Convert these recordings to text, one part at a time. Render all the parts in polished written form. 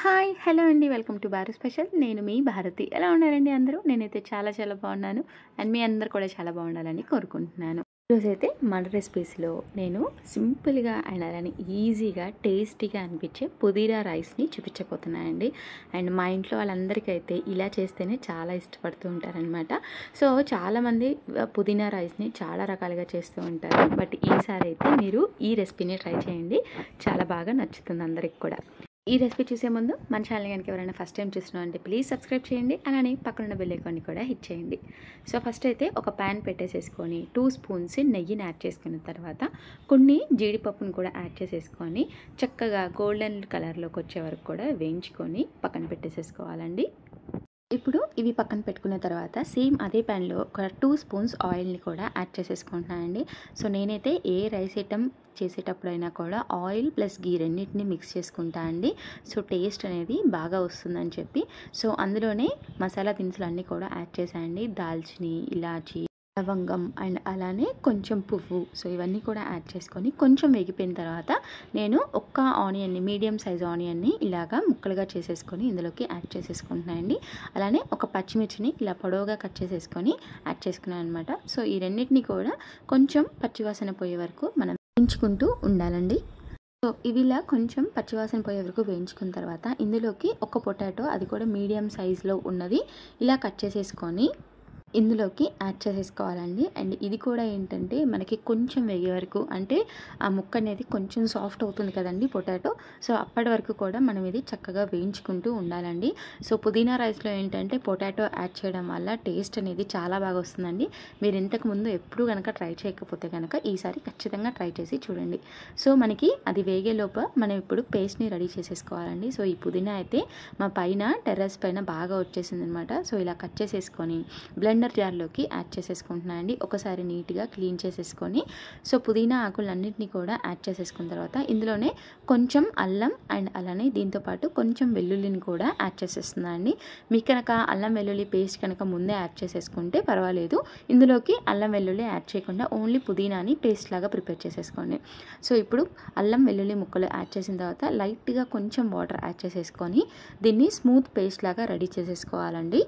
Hi hello అండి, welcome to Bharat special. నేను మీ భారతి. ఎలా ఉన్నారండి అందరూ? నేనైతే చాలా చాలా బాగున్నాను. అండ్ మీ అందరు కూడా చాలా బాగుండాలని కోరుకుంటున్నాను. ఈరోజైతే మన రెసిపీస్లో నేను సింపుల్గా అండ్ అలానే ఈజీగా టేస్టీగా అనిపించే పుదీనా రైస్ని చూపించబోతున్నానండి. అండ్ మా ఇంట్లో వాళ్ళందరికైతే ఇలా చేస్తేనే చాలా ఇష్టపడుతూ ఉంటారనమాట. సో చాలామంది పుదీనా రైస్ని చాలా రకాలుగా చేస్తూ ఉంటారు. బట్ ఈసారి అయితే మీరు ఈ రెసిపీని ట్రై చేయండి, చాలా బాగా నచ్చుతుంది అందరికి కూడా. ఈ రెసిపీ చూసే ముందు మన ఛానల్ కనుక ఎవరైనా ఫస్ట్ టైం చూస్తున్నాం అంటే ప్లీజ్ సబ్స్క్రైబ్ చేయండి, అలానే పక్కనున్న బెల్ ఐకాన్ని కూడా హిట్ చేయండి. సో ఫస్ట్ అయితే ఒక ప్యాన్ పెట్టేసేసుకొని 2 స్పూన్స్ నెయ్యిని యాడ్ చేసుకున్న తర్వాత కొన్ని జీడిపప్పును కూడా యాడ్ చేసేసుకొని చక్కగా గోల్డెన్ కలర్లోకి వచ్చే వరకు కూడా వేయించుకొని పక్కన పెట్టేసేసుకోవాలండి. ఇప్పుడు ఇవి పక్కన పెట్టుకున్న తర్వాత సేమ్ అదే ప్యాన్లో ఒక 2 స్పూన్స్ ఆయిల్ని కూడా యాడ్ చేసేసుకుంటున్నానండి. సో నేనైతే ఏ రైస్ ఐటమ్ చేసేటప్పుడైనా కూడా ఆయిల్ ప్లస్ గీ రెండింటిని మిక్స్ చేసుకుంటా అండి. సో టేస్ట్ అనేది బాగా వస్తుందని చెప్పి సో అందులోనే మసాలా దినుసులు అన్నీ కూడా యాడ్ చేశానండి. దాల్చిని, ఇలాచి, లవంగం అండ్ అలానే కొంచెం పువ్వు. సో ఇవన్నీ కూడా యాడ్ చేసుకొని కొంచెం వేగిపోయిన తర్వాత నేను ఒక్క ఆనియన్ని, మీడియం సైజ్ ఆనియన్ని ఇలాగా ముక్కలుగా చేసేసుకొని ఇందులోకి యాడ్ చేసేసుకుంటున్నానండి. అలానే ఒక పచ్చిమిర్చిని ఇలా పొడవుగా కట్ చేసేసుకొని యాడ్ చేసుకున్నాను అనమాట. సో ఈ రెండింటిని కూడా కొంచెం పచ్చివాసన పోయే వరకు మనం వేయించుకుంటూ ఉండాలండి. సో ఇవి ఇలా కొంచెం పచ్చివాసన పోయే వరకు వేయించుకున్న తర్వాత ఇందులోకి ఒక పొటాటో, అది కూడా మీడియం సైజులో ఉన్నది ఇలా కట్ చేసేసుకొని ఇందులోకి యాడ్ చేసేసుకోవాలండి. అండ్ ఇది కూడా ఏంటంటే మనకి కొంచెం వేగే వరకు, అంటే ఆ ముక్క అనేది కొంచెం సాఫ్ట్ అవుతుంది కదండి పొటాటో. సో అప్పటి వరకు కూడా మనం ఇది చక్కగా వేయించుకుంటూ ఉండాలండి. సో పుదీనా రైస్లో ఏంటంటే పొటాటో యాడ్ చేయడం వల్ల టేస్ట్ అనేది చాలా బాగా వస్తుందండి. మీరు ఇంతకుముందు ఎప్పుడు కనుక ట్రై చేయకపోతే కనుక ఈసారి ఖచ్చితంగా ట్రై చేసి చూడండి. సో మనకి అది వేగే లోప మనం ఇప్పుడు పేస్ట్ని రెడీ చేసేసుకోవాలండి. సో ఈ పుదీనా అయితే మా పైన టెర్రస్ పైన బాగా వచ్చేసింది అనమాట. సో ఇలా కట్ చేసేసుకొని బ్లెండర్ జార్లోకి యాడ్ చేసేసుకుంటున్నానండి. ఒకసారి నీట్గా క్లీన్ చేసేసుకొని సో పుదీనా ఆకులన్నింటినీ కూడా యాడ్ చేసేసుకున్న తర్వాత ఇందులోనే కొంచెం అల్లం అండ్ అలానే దీంతోపాటు కొంచెం వెల్లుల్లిని కూడా యాడ్ చేసేస్తున్నానండి. మీకు కనుక అల్లం వెల్లుల్లి పేస్ట్ కనుక ముందే యాడ్ చేసేసుకుంటే పర్వాలేదు. ఇందులోకి అల్లం వెల్లుల్లి యాడ్ చేయకుండా ఓన్లీ పుదీనాని పేస్ట్ లాగా ప్రిపేర్ చేసేసుకోండి. సో ఇప్పుడు అల్లం వెల్లుల్లి ముక్కలు యాడ్ చేసిన తర్వాత లైట్గా కొంచెం వాటర్ యాడ్ చేసేసుకొని దీన్ని స్మూత్ పేస్ట్ లాగా రెడీ చేసేసుకోవాలండి.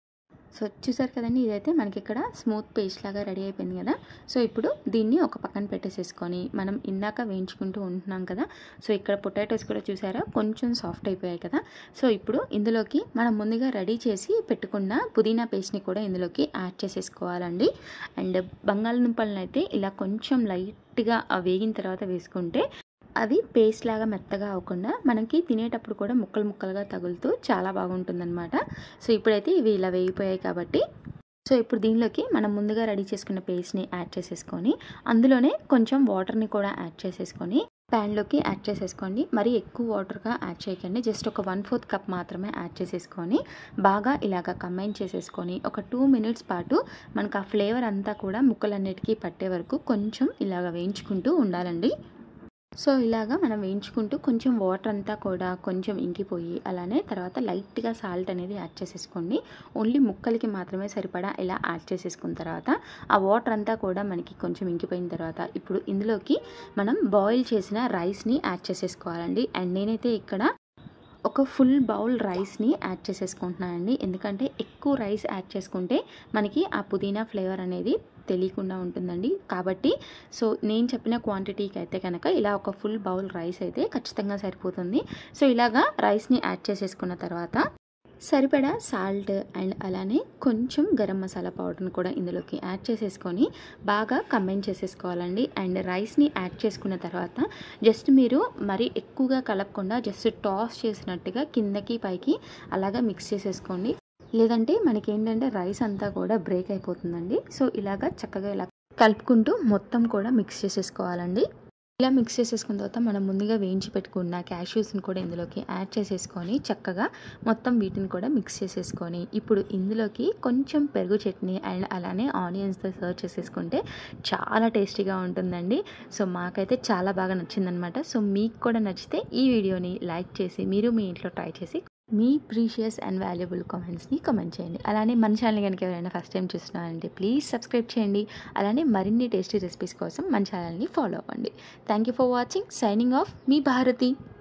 సో చూసారు కదండి, ఇదైతే మనకి ఇక్కడ స్మూత్ పేస్ట్ లాగా రెడీ అయిపోయింది కదా. సో ఇప్పుడు దీన్ని ఒక పక్కన పెట్టేసేసుకొని మనం ఇందాక వేయించుకుంటూ ఉంటున్నాం కదా. సో ఇక్కడ పొటాటోస్ కూడా చూసారా కొంచెం సాఫ్ట్ అయిపోయాయి కదా. సో ఇప్పుడు ఇందులోకి మనం ముందుగా రెడీ చేసి పెట్టుకున్న పుదీనా పేస్ట్ని కూడా ఇందులోకి యాడ్ చేసేసుకోవాలండి. అండ్ బంగాళదుంపలను అయితే ఇలా కొంచెం లైట్గా వేగిన తర్వాత వేసుకుంటే అది పేస్ట్ లాగా మెత్తగా అవ్వకుండా మనకి తినేటప్పుడు కూడా ముక్కలు ముక్కలుగా తగులుతూ చాలా బాగుంటుందన్నమాట. సో ఇప్పుడైతే ఇవి ఇలా వేగిపోయాయి కాబట్టి సో ఇప్పుడు దీనిలోకి మనం ముందుగా రెడీ చేసుకున్న పేస్ట్ని యాడ్ చేసేసుకొని అందులోనే కొంచెం వాటర్ని కూడా యాడ్ చేసేసుకొని ప్యాన్లోకి యాడ్ చేసేసుకోండి. మరి ఎక్కువ వాటర్గా యాడ్ చేయకండి, జస్ట్ ఒక 1/4 కప్ మాత్రమే యాడ్ చేసేసుకొని బాగా ఇలాగ కంబైన్ చేసేసుకొని ఒక 2 మినిట్స్ పాటు మనకు ఆ ఫ్లేవర్ అంతా కూడా ముక్కలన్నిటికీ పట్టే వరకు కొంచెం ఇలాగ వేయించుకుంటూ ఉండాలండి. సో ఇలాగా మనం వేయించుకుంటూ కొంచెం వాటర్ అంతా కూడా కొంచెం ఇంకిపోయి అలానే తర్వాత లైట్గా సాల్ట్ అనేది యాడ్ చేసేసుకోండి. ఓన్లీ ముక్కలకి మాత్రమే సరిపడా ఇలా యాడ్ చేసేసుకున్న తర్వాత ఆ వాటర్ అంతా కూడా మనకి కొంచెం ఇంకిపోయిన తర్వాత ఇప్పుడు ఇందులోకి మనం బాయిల్ చేసిన రైస్ని యాడ్ చేసేసుకోవాలండి. అండ్ నేనైతే ఇక్కడ ఒక ఫుల్ బౌల్ రైస్ని యాడ్ చేసేసుకుంటున్నానండి. ఎందుకంటే ఎక్కువ రైస్ యాడ్ చేసుకుంటే మనకి ఆ పుదీనా ఫ్లేవర్ అనేది తెలియకుండా ఉంటుందండి. కాబట్టి సో నేను చెప్పిన క్వాంటిటీకి అయితే కనుక ఇలా ఒక ఫుల్ బౌల్ రైస్ అయితే ఖచ్చితంగా సరిపోతుంది. సో ఇలాగా రైస్ని యాడ్ చేసేసుకున్న తర్వాత సరిపడా సాల్ట్ అండ్ అలానే కొంచెం గరం మసాలా పౌడర్ని కూడా ఇందులోకి యాడ్ చేసేసుకొని బాగా కంబైన్ చేసేసుకోవాలండి. అండ్ రైస్ని యాడ్ చేసుకున్న తర్వాత జస్ట్ మీరు మరి ఎక్కువగా కలపకుండా జస్ట్ టాస్ చేసినట్టుగా కిందకి పైకి అలాగా మిక్స్ చేసేసుకోండి. లేదంటే మనకి ఏంటంటే రైస్ అంతా కూడా బ్రేక్ అయిపోతుందండి. సో ఇలాగా చక్కగా ఇలా కలుపుకుంటూ మొత్తం కూడా మిక్స్ చేసేసుకోవాలండి. ఇలా మిక్స్ చేసేసుకున్న తర్వాత మనం ముందుగా వేయించి పెట్టుకున్న క్యాష్యూస్ని కూడా ఇందులోకి యాడ్ చేసేసుకొని చక్కగా మొత్తం వీటిని కూడా మిక్స్ చేసేసుకొని ఇప్పుడు ఇందులోకి కొంచెం పెరుగు చట్నీ అండ్ అలానే ఆనియన్స్తో సర్వ్ చేసేసుకుంటే చాలా టేస్టీగా ఉంటుందండి. సో మాకైతే చాలా బాగా నచ్చిందనమాట. సో మీకు కూడా నచ్చితే ఈ వీడియోని లైక్ చేసి మీరు మీ ఇంట్లో ట్రై చేసి మీ ప్రీషియస్ అండ్ వాల్యుబుల్ కామెంట్స్ని కామెంట్ చేయండి. అలానే మన ఛానల్ కనుక ఎవరైనా ఫస్ట్ టైం చూస్తున్నారంటే ప్లీజ్ సబ్స్క్రైబ్ చేయండి. అలానే మరిన్ని టేస్టీ రెసిపీస్ కోసం మన ఛానల్ని ఫాలో అవ్వండి. Thank you for watching. Signing off మీ భారతి.